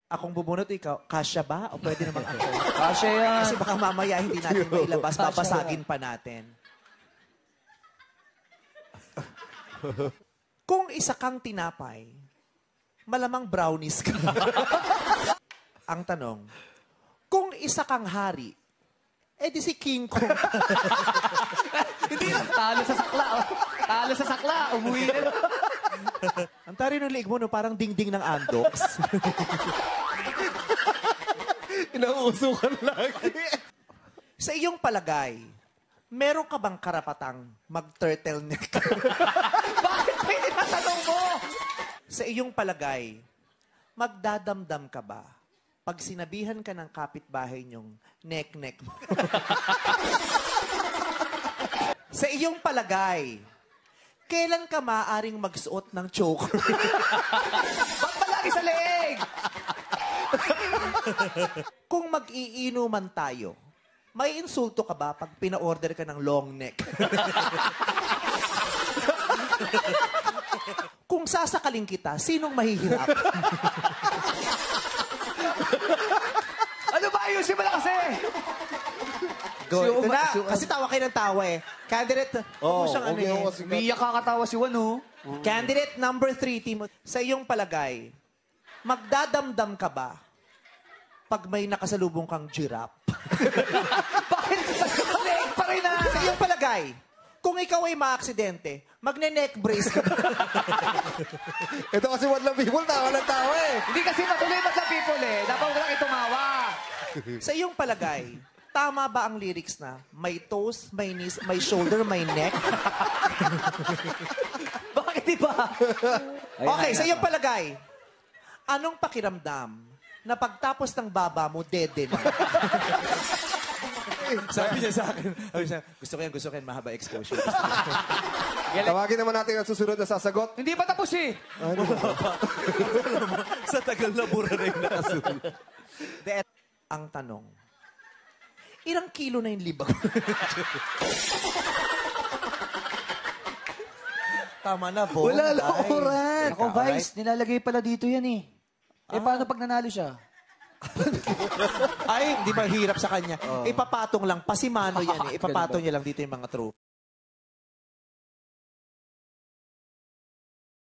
akong bubunot, ikaw, kasya ba? O pwede naman ako? Kasya yan. Kasi baka mamaya hindi natin mailabas, babasagin pa natin. Kung isa kang tinapay, malamang brownies ka. Ang tanong, kung isa kang hari, di si King Kong. Hindi lang. Talo sa sakla. Talo sa sakla. Umuwi na. Ang tari ng liig mo, no? Parang dingding ng Andox. Inauusukan lagi. Sa iyong palagay, meron ka bang karapatang mag-turtleneck? Bakit may tinatanong mo? Sa iyong palagay, magdadamdam ka ba pag sinabihan ka ng kapitbahay niyong neck-neck mo? Sa iyong palagay, kailan ka maaaring magsuot ng choker? Ba't palagi sa leeg? Kung mag-iinuman tayo, may insulto ka ba pag pina-order ka ng long neck? Kung sasakaling kita, sinong mahihirap? Ano ba? Ayusin mo na kasi. Go. Ito na. Kasi tawa kayo ng tawa eh. Candidate, Umiyak kakatawa si Juan, oh. Candidate number 3, Timo. Sa iyong palagay, magdadamdam ka ba pag may nakasalubong kang giraffe? Bakit sa leeg pa rin na? Sa iyong palagay, kung ikaw ay maaksidente, magne-neck brace ka ba? Ito kasi Madlang People, tawa ng tawa eh. Hindi kasi matuloy Madlang People eh. Dapat ko lang itumawa. Sa iyong palagay, tama ba ang lyrics na may toes, may knees, may shoulder, may neck? Bakit di ba? Okay, sa iyong palagay, anong pakiramdam na pagtapos ng baba mo, dede na? Sabi niya sa akin, gusto ko yan, mahaba exposure. Tawagin naman natin ang susunod na sasagot. Hindi pa tapos eh. Sa tagal na bura na yung nakasulat. Ang tanong, ilang kilo na yung libag? Tama na, Bo. Wala lang oras. Ako, Vice, nilalagay pala dito yan eh. Paano pag nanalo siya? Ay, hindi mahirap sa kanya. Ipapatong lang. Pasimano yan eh. Ipapatong niya lang dito yung mga trophy.